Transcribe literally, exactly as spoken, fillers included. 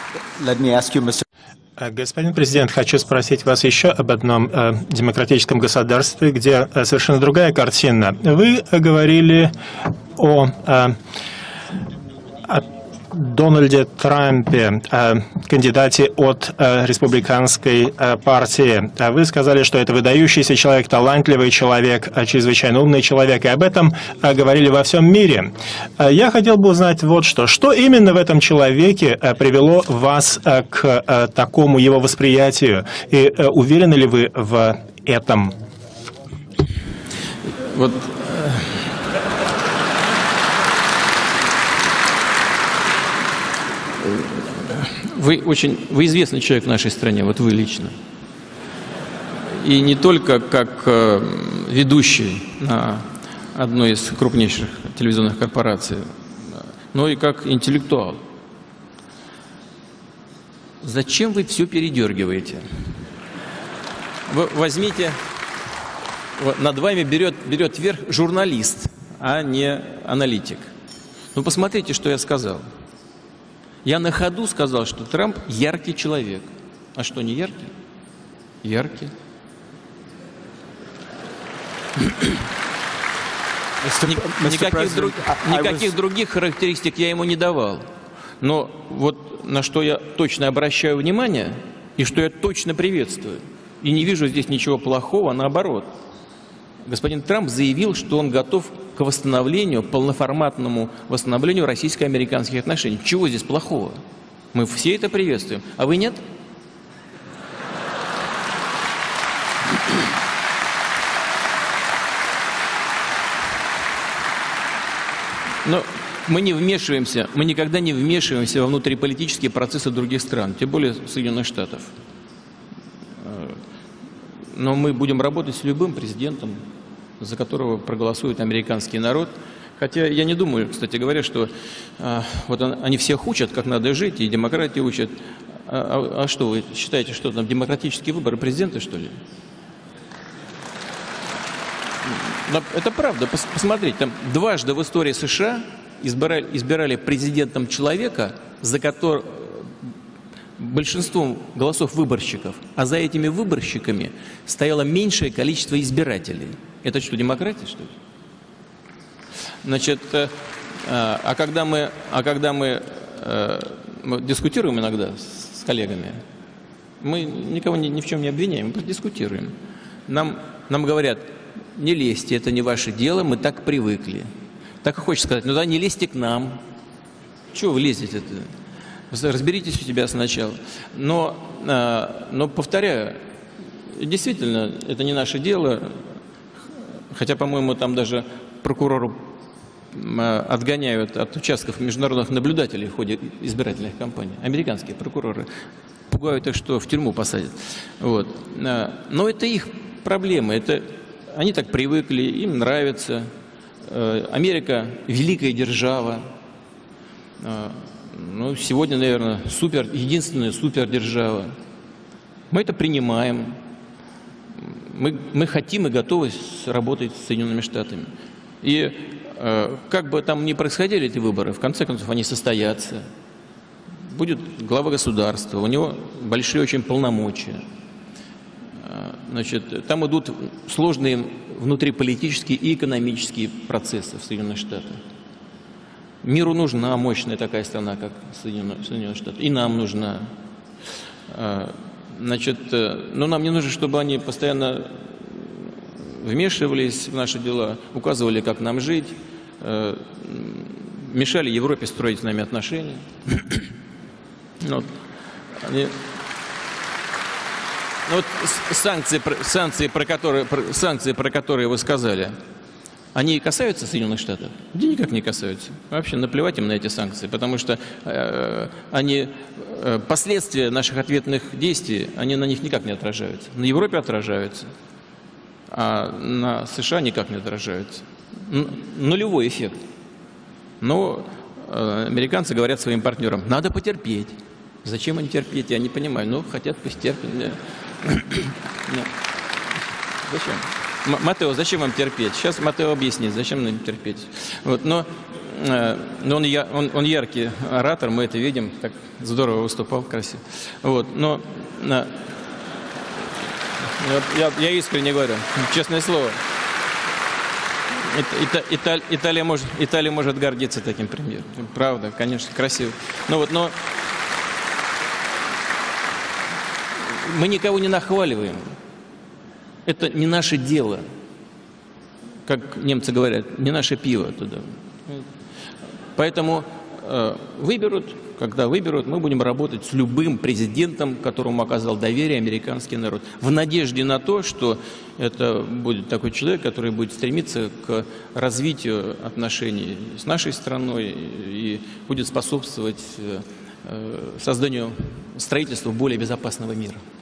Let me ask you, Mister Господин президент, хочу спросить вас еще об одном э, демократическом государстве, где э, совершенно другая картина. Вы говорили о, э, о Дональде Трампе, э, кандидате от э, республиканской э, партии. Вы сказали, что это выдающийся человек, талантливый человек, э, чрезвычайно умный человек, и об этом э, говорили во всем мире. Э, я хотел бы узнать вот что. Что именно в этом человеке э, привело вас э, к э, такому его восприятию? И э, уверены ли вы в этом? Вот... Вы очень, вы известный человек в нашей стране, вот вы лично. И не только как э, ведущий на одной из крупнейших телевизионных корпораций, но и как интеллектуал. Зачем вы все передергиваете? Вы возьмите, вот, над вами берет, берет верх журналист, а не аналитик. Ну, посмотрите, что я сказал. Я на ходу сказал, что Трамп яркий человек. А что, не яркий? Яркий. Никаких, друг, никаких других характеристик я ему не давал. Но вот на что я точно обращаю внимание, и что я точно приветствую, и не вижу здесь ничего плохого, наоборот. Господин Трамп заявил, что он готов к восстановлению, полноформатному восстановлению российско-американских отношений. Чего здесь плохого? Мы все это приветствуем. А вы нет? Но мы не вмешиваемся, мы никогда не вмешиваемся во внутриполитические процессы других стран, тем более Соединенных Штатов. Но мы будем работать с любым президентом, за которого проголосует американский народ. Хотя я не думаю, кстати говоря, что а, вот он, они всех учат, как надо жить, и демократии учат. А, а, а что, вы считаете, что там демократические выборы президента, что ли? Но это правда. Пос, посмотрите, там дважды в истории США избирали, избирали президентом человека, за которого большинством голосов выборщиков, а за этими выборщиками стояло меньшее количество избирателей. Это что, демократия, что ли? Значит, а, а когда мы, а когда мы, мы дискутируем иногда с, с коллегами, мы никого ни, ни в чем не обвиняем, мы просто дискутируем. Нам, нам говорят, не лезьте, это не ваше дело, мы так привыкли. Так и хочется сказать, ну да, не лезьте к нам. Чего вы лезете-то? Разберитесь у себя сначала. Но, но, повторяю, действительно, это не наше дело, хотя, по-моему, там даже прокурору отгоняют от участков международных наблюдателей в ходе избирательных кампаний. Американские прокуроры пугают их, что в тюрьму посадят. Вот. Но это их проблемы, это, они так привыкли, им нравится. Америка – великая держава. Ну, сегодня, наверное, супер, единственная супердержава. Мы это принимаем. Мы, мы хотим и готовы работать с Соединенными Штатами. И э, как бы там ни происходили эти выборы, в конце концов они состоятся. Будет глава государства, у него большие очень полномочия. Значит, там идут сложные внутриполитические и экономические процессы в Соединенных Штатах. Миру нужна мощная такая страна, как Соединенные, Соединенные Штаты. И нам нужна. Значит, но нам не нужно, чтобы они постоянно вмешивались в наши дела, указывали, как нам жить, мешали Европе строить с нами отношения. Вот. Они... Вот санкции, санкции, про которые, санкции, про которые вы сказали, они касаются Соединенных Штатов? Да никак не касаются. Вообще наплевать им на эти санкции, потому что э, они, э, последствия наших ответных действий, они на них никак не отражаются. На Европе отражаются, а на США никак не отражаются. Н- нулевой эффект. Но э, американцы говорят своим партнерам, надо потерпеть. Зачем они терпеть? Я не понимаю. Ну, хотят, пусть терпят. Нет. Зачем? Матео, зачем вам терпеть? Сейчас Матео объяснит, зачем нам терпеть. Вот, но но он, я, он, он яркий оратор, мы это видим, так здорово выступал, красиво. Вот, но я, я искренне говорю, честное слово, Италия, Италия, может, Италия может гордиться таким премьером. Правда, конечно, красиво. Но вот, но мы никого не нахваливаем. Это не наше дело. Как немцы говорят, не наше пиво туда. Поэтому э, выберут, когда выберут, мы будем работать с любым президентом, которому оказал доверие американский народ. В надежде на то, что это будет такой человек, который будет стремиться к развитию отношений с нашей страной и будет способствовать э, созданию, строительству более безопасного мира.